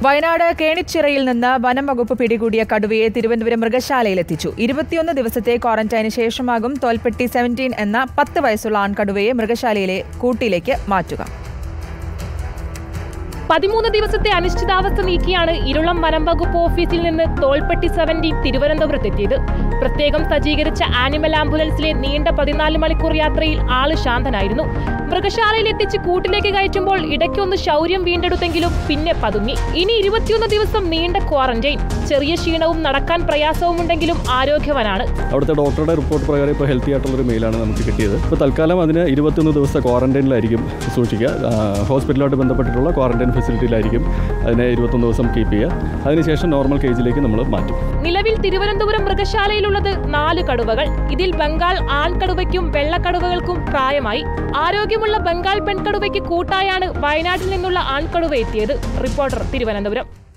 വയനാട് കേണിച്ചിറയിൽ നിന്ന് വനം വകുപ്പ് പിടികൂടിയ കടുവയെ തിരുവനന്തപുരം മൃഗശാലയിലെത്തിച്ചു. 21 ദിവസത്തെ ക്വാറന്റൈന് ശേഷമാകും തോൽപ്പെട്ടി 17 എന്ന 10 വയസ്സുള്ള ആൺകടുവയെ മൃഗശാലയിലെ കൂട്ടിലേക്ക് മാറ്റുക. 13 ദിവസത്തെ അനിശ്ചിതാവസ്ഥ നീക്കിയാണ് ഇരുളം വനം വകുപ്പ് ഓഫീസിൽ നിന്ന് തോൽപ്പെട്ടി 17 തിരുവനന്തപുരത്തെത്തിയത്. പ്രത്യേകം സജ്ജീകരിച്ച ആനിമൽ ആംബുലൻസിലെ നീണ്ട 14 മണിക്കൂർ യാത്രയിൽ ആള് ശാന്തനായിരുന്നു. മൃഗശാലയിൽ എത്തിച്ച് കൂട്ടിലേക്ക് കയറ്റുമ്പോൾ ഇടയ്ക്കൊന്ന് ശൗര്യം വീണ്ടെടുത്തെങ്കിലും പിന്നെ പതുങ്ങി. ഇനി 21 ദിവസം നീണ്ട ക്വാറന്റൈൻ. ചെറിയ ക്ഷീണവും നടക്കാൻ പ്രയാസവും ഉണ്ടെങ്കിലും ആരോഗ്യവാനാണ്. അവിടുത്തെ ഡോക്ടറുടെ റിപ്പോർട്ട് പ്രകാരം ഇപ്പോൾ ഹെൽത്തി ആയിട്ടുള്ളൊരു മെയിലാണ് നമുക്ക് കിട്ടിയത്. ഇപ്പോൾ തൽക്കാലം അതിന് 21 ദിവസത്തെ ക്വാറന്റൈനിലായിരിക്കും സൂക്ഷിക്കുക. ഹോസ്പിറ്റലുമായിട്ട് ബന്ധപ്പെട്ടിട്ടുള്ള ക്വാറന്റൈൻ ഫെസിലിറ്റിയിലായിരിക്കും അതിനെ 21 ദിവസം കീപ്പ് ചെയ്യുക. അതിനുശേഷം നോർമൽ കേജിലേക്ക് നമ്മൾ മാറ്റും. നിലവിൽ തിരുവനന്തപുരം മൃഗശാലയിലുള്ളത് 4 കടുവകൾ. ഇതിൽ ബംഗാൾ ആൺകടുവയ്ക്കും വെള്ളക്കടുവകൾക്കും പ്രായമായി. ആരോഗ്യമുള്ള ബംഗാൾ പെൺകടുവയ്ക്ക് കൂട്ടായാണ് വയനാട്ടിൽ നിന്നുള്ള ആൺകടുവ എത്തിയത്. റിപ്പോർട്ടർ, തിരുവനന്തപുരം.